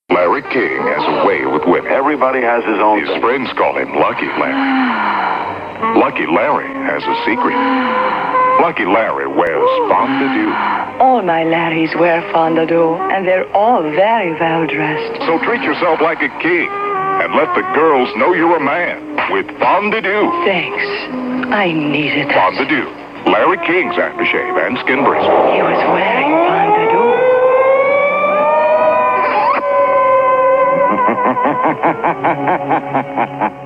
Larry King has a way with women. Everybody has his own His thing. friends call him Lucky Larry. Lucky Larry has a secret. Lucky Larry wears fondue. All my Larrys wear fondue, and they're all very well dressed. So treat yourself like a king and let the girls know you're a man with fondue. Thanks. I needed that. Fondue. Larry King's aftershave and skin bracelet. He was wearing fondue.